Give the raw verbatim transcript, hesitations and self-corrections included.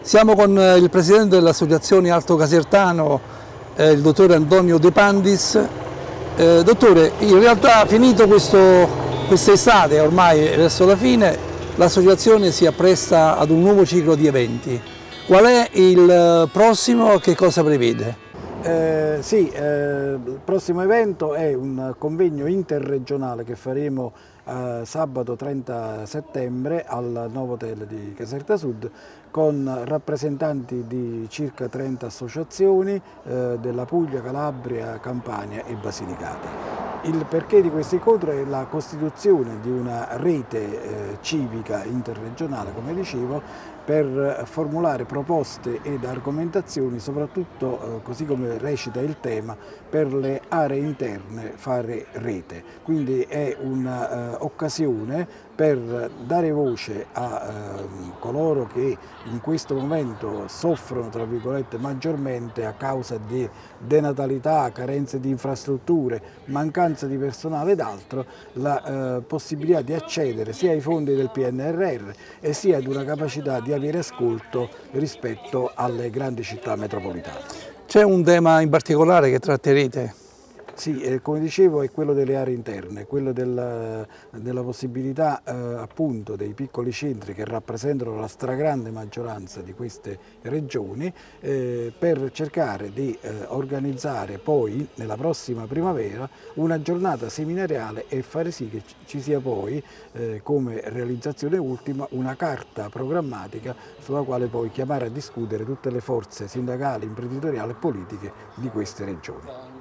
Siamo con il presidente dell'Associazione Alto Casertano, eh, il dottore Antonio De Pandis. Eh, dottore, in realtà finito quest'estate, ormai verso la fine, l'associazione si appresta ad un nuovo ciclo di eventi. Qual è il prossimo? Che cosa prevede? Eh, sì, eh, il prossimo evento è un convegno interregionale che faremo eh, sabato trenta settembre al Novotel di Caserta Sud con rappresentanti di circa trenta associazioni eh, della Puglia, Calabria, Campania e Basilicata. Il perché di questo incontro è la costituzione di una rete eh, civica interregionale, come dicevo, per formulare proposte ed argomentazioni, soprattutto, eh, così come recita il tema, per le aree interne fare rete. Quindi è un'occasione per dare voce a eh, coloro che in questo momento soffrono, tra virgolette, maggiormente a causa di denatalità, carenze di infrastrutture, mancanza di personale ed altro, la eh, possibilità di accedere sia ai fondi del P N R R e sia ad una capacità di avere ascolto rispetto alle grandi città metropolitane. C'è un tema in particolare che tratterete? Sì, eh, come dicevo è quello delle aree interne, quello della, della possibilità eh, appunto dei piccoli centri che rappresentano la stragrande maggioranza di queste regioni eh, per cercare di eh, organizzare poi nella prossima primavera una giornata seminariale e fare sì che ci sia poi eh, come realizzazione ultima una carta programmatica sulla quale poi chiamare a discutere tutte le forze sindacali, imprenditoriali e politiche di queste regioni.